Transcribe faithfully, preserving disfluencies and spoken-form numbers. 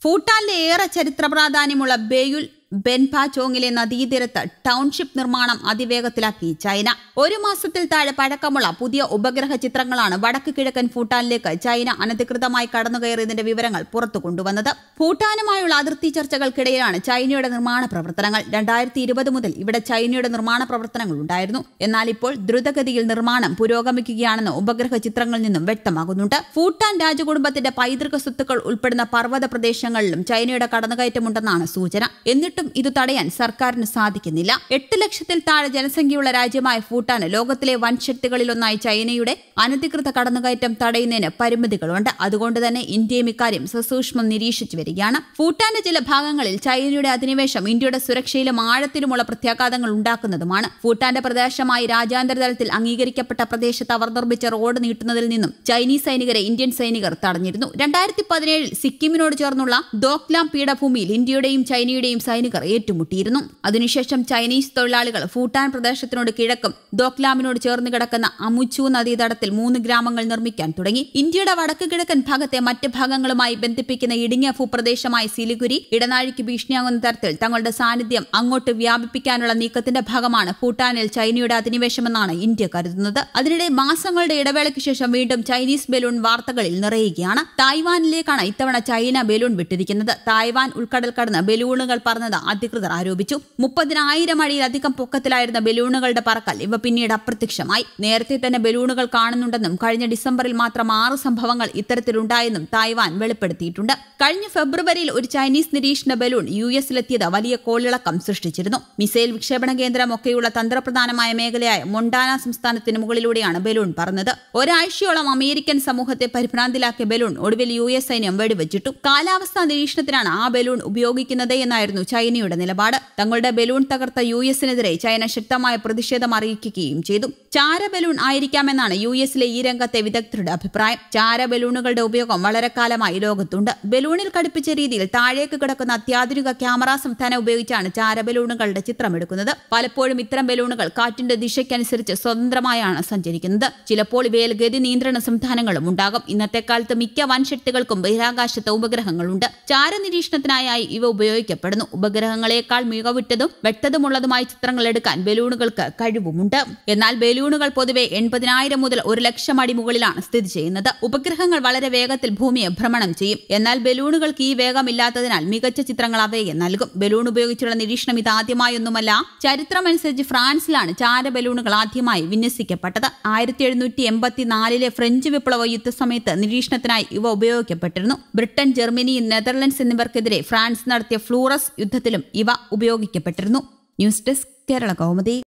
ഭൂട്ടാനിലെ ഏറെ ചരിത്ര പ്രാധാന്യമുള്ള ബേയുൽ ബെൻപാചോങ്ങിലെ നദീതീരത്ത് ടൗൺഷിപ്പ് നിർമ്മാണം അതിവേഗത്തിലാക്കി ചൈന. ഒരു മാസത്തിൽ താഴെ പഴക്കമുള്ള പുതിയ ഉപഗ്രഹ ചിത്രങ്ങളാണ് വടക്ക് കിഴക്കൻ ഭൂട്ടാനിലേക്ക് ചൈന അനധികൃതമായി കടന്നുകയറിയതിന്റെ വിവരങ്ങൾ പുറത്തു കൊണ്ടുവന്നത്. ഭൂട്ടാനുമായുള്ള അതിർത്തി ചർച്ചകൾക്കിടയിലാണ് ചൈനയുടെ നിർമ്മാണ പ്രവർത്തനങ്ങൾ. രണ്ടായിരത്തി ഇരുപത് മുതൽ ഇവിടെ ചൈനയുടെ നിർമ്മാണ പ്രവർത്തനങ്ങൾ ഉണ്ടായിരുന്നു. എന്നാൽ ഇപ്പോൾ ദ്രുതഗതിയിൽ നിർമ്മാണം പുരോഗമിക്കുകയാണെന്ന് ഉപഗ്രഹ ചിത്രങ്ങളിൽ നിന്നും വ്യക്തമാകുന്നുണ്ട്. ഭൂട്ടാൻ രാജകുടുംബത്തിന്റെ പൈതൃക സ്വത്തുക്കൾ ഉൾപ്പെടുന്ന പർവ്വത പ്രദേശങ്ങളിലും ചൈനയുടെ കടന്നുകയറ്റമുണ്ടെന്നാണ് സൂചന. എന്നിട്ടും ഇത് തടയാൻ സർക്കാരിന് സാധിക്കുന്നില്ല. എട്ട് ലക്ഷത്തിൽ താഴെ ജനസംഖ്യയുള്ള രാജ്യമായ ഭൂട്ടാന് ലോകത്തിലെ വൻശക്തികളിലൊന്നായി ചൈനയുടെ അനധികൃത കടന്നുകയറ്റം തടയുന്നതിന് പരിമിതികളുണ്ട്. അതുകൊണ്ട് തന്നെ ഇന്ത്യയും ഇക്കാര്യം സസൂക്ഷ്മം നിരീക്ഷിച്ചു വരികയാണ്. ഭൂട്ടാന്റെ ചില ഭാഗങ്ങളിൽ ചൈനയുടെ അധിനിവേശം ഇന്ത്യയുടെ സുരക്ഷയിലും ആഴത്തിലുമുള്ള പ്രത്യാഘാതങ്ങൾ ഉണ്ടാക്കുന്നതുമാണ്. ഭൂട്ടാന്റെ പ്രദേശമായി രാജ്യാന്തര തലത്തിൽ അംഗീകരിക്കപ്പെട്ട പ്രദേശത്ത് അവർ നിർമ്മിച്ച റോഡ് നീട്ടുന്നതിൽ നിന്നും ചൈനീസ് സൈനികരെ ഇന്ത്യൻ സൈനികർ തടഞ്ഞിരുന്നു. രണ്ടായിരത്തി പതിനേഴിൽ സിക്കിമിനോട് ചേർന്നുള്ള ദോക്ലാം പീഠഭൂമിയിൽ ഇന്ത്യയുടെയും ചൈനയുടെയും സൈനികർ ഏറ്റുമുട്ടിയിരുന്നു. അതിനുശേഷം ചൈനീസ് തൊഴിലാളികൾ ഭൂട്ടാൻ പ്രദേശത്തിനോട് കിഴക്കും ദോക്ലാമിനോട് ചേർന്ന് കിടക്കുന്ന അമുച്ചു നദീതടത്തിൽ മൂന്ന് ഗ്രാമങ്ങൾ നിർമ്മിക്കാൻ തുടങ്ങി. ഇന്ത്യയുടെ വടക്ക് കിഴക്കൻ ഭാഗത്തെ മറ്റ് ഭാഗങ്ങളുമായി ബന്ധിപ്പിക്കുന്ന ഇടുങ്ങിയ ഭൂപ്രദേശമായ സിലിഗുരി ഇടനാഴിക്ക് ഭീഷണിയാകുന്ന തരത്തിൽ തങ്ങളുടെ സാന്നിധ്യം അങ്ങോട്ട് വ്യാപിപ്പിക്കാനുള്ള നീക്കത്തിന്റെ ഭാഗമാണ് ഭൂട്ടാനിൽ ചൈനയുടെ അധിനിവേശമെന്നാണ് ഇന്ത്യ കരുതുന്നത്. അതിനിടെ മാസങ്ങളുടെ ഇടവേളയ്ക്ക് ശേഷം വീണ്ടും ചൈനീസ് ബലൂൺ വാർത്തകളിൽ നിറയുകയാണ്. തായ്വാനിലേക്കാണ് ഇത്തവണ ചൈന ബലൂൺ വിട്ടിരിക്കുന്നത്. തായ്വാൻ ഉൾക്കടൽ കടന്ന് ബലൂണുകൾ പറന്നത് അധികൃതർ ആരോപിച്ചു. മുപ്പതിനായിരം അടിയിലധികം പൊക്കത്തിലായിരുന്ന ബലൂണുകളുടെ പറക്കൽ ഇവ പിന്നീട് അപ്രത്യക്ഷമായി. നേരത്തെ തന്നെ ബലൂണുകൾ കാണുന്നുണ്ടെന്നും കഴിഞ്ഞ ഡിസംബറിൽ മാത്രം ആറ് സംഭവങ്ങൾ ഇത്തരത്തിലുണ്ടായെന്നും തായ്വാൻ വെളിപ്പെടുത്തിയിട്ടുണ്ട്. കഴിഞ്ഞ ഫെബ്രുവരിയിൽ ഒരു ചൈനീസ് നിരീക്ഷണ ബലൂൺ യു എസിലെത്തിയത് വലിയ കോളിളക്കം സൃഷ്ടിച്ചിരുന്നു. മിസൈൽ വിക്ഷേപണ കേന്ദ്രമൊക്കെയുള്ള തന്ത്രപ്രധാനമായ മേഖലയായ മൊണ്ടാന സംസ്ഥാനത്തിന് മുകളിലൂടെയാണ് ബലൂൺ പറന്നത്. ഒരാഴ്ചയോളം അമേരിക്കൻ സമൂഹത്തെ പരിഭ്രാന്തിലാക്കിയ ബലൂൺ ഒടുവിൽ യു എസ് സൈന്യം വെടിവെച്ചിട്ടു. കാലാവസ്ഥാ നിരീക്ഷണത്തിനാണ് ആ ബലൂൺ ഉപയോഗിക്കുന്നത് എന്നായിരുന്നു ചൈനയുടെ നിലപാട്. തങ്ങളുടെ ബലൂൺ തകർത്ത യു എസിനെതിരെ ചൈന ശക്തമായ പ്രതിഷേധം അറിയിക്കുകയും ചെയ്തു. ചാര ബലൂൺ ആയിരിക്കാമെന്നാണ് യു എസിലെ ഈ രംഗത്തെ വിദഗ്ധരുടെ അഭിപ്രായം. ചാര ബലൂണുകളുടെ ഉപയോഗം വളരെ കാലമായി ലോകത്തുണ്ട്. ബലൂണിൽ ഘടിപ്പിച്ച രീതിയിൽ താഴേക്ക് കിടക്കുന്ന അത്യാധുനിക ക്യാമറ സംവിധാനം ഉപയോഗിച്ചാണ് ചാര ബലൂണുകളുടെ ചിത്രമെടുക്കുന്നത്. പലപ്പോഴും ഇത്തരം ബലൂണുകൾ കാറ്റിന്റെ ദിശയ്ക്കനുസരിച്ച് സ്വതന്ത്രമായാണ് സഞ്ചരിക്കുന്നത്. ചിലപ്പോൾ ഇവയിൽ ഗതി നിയന്ത്രണ സംവിധാനങ്ങളും ഉണ്ടാകും. ഇന്നത്തെ കാലത്ത് മിക്ക വൻശക്തികൾക്കും ബഹിരാകാശത്ത് ഉപഗ്രഹങ്ങളുണ്ട്. ചാര നിരീക്ഷണത്തിനായി ഇവ ഉപയോഗിക്കപ്പെടുന്നു. ഉപഗ്രഹങ്ങളെക്കാൾ മികവുറ്റതും വ്യക്തതമുള്ളതുമായ ചിത്രങ്ങൾ എടുക്കാൻ ബലൂണുകൾക്ക് കഴിവുമുണ്ട്. എന്നാൽ ബലൂണുകൾ പൊതുവെ എൺപതിനായിരം മുതൽ ഒരു ലക്ഷം അടി മുകളിലാണ് സ്ഥിതി ചെയ്യുന്നത്. ഉപഗ്രഹങ്ങൾ വളരെ വേഗത്തിൽ ഭൂമിയെ ഭ്രമണം ചെയ്യും. എന്നാൽ ബലൂണുകൾക്ക് ഈ വേഗമില്ലാത്തതിനാൽ മികച്ച ചിത്രങ്ങൾ അവയെ നൽകും. ബലൂൺ ഉപയോഗിച്ചുള്ള നിരീക്ഷണം ഇതാദ്യമായൊന്നുമല്ല. ചരിത്രമനുസരിച്ച് ഫ്രാൻസിലാണ് ചാര ബലൂണുകൾ ആദ്യമായി വിന്യസിക്കപ്പെട്ടത്. ആയിരത്തി എഴുന്നൂറ്റി എൺപത്തിനാലിലെ ഫ്രഞ്ച് വിപ്ലവ യുദ്ധസമയത്ത് നിരീക്ഷണത്തിനായി ഇവ ഉപയോഗിക്കപ്പെട്ടിരുന്നു. ബ്രിട്ടൻ, ജർമ്മനി, നെതർലൻഡ്സ് എന്നിവർക്കെതിരെ ഫ്രാൻസ് നടത്തിയ ഫ്ലൂറസ് യുദ്ധത്തിലും ഇവ ഉപയോഗിക്കപ്പെട്ടിരുന്നു. News desk Kerala Kaumudi.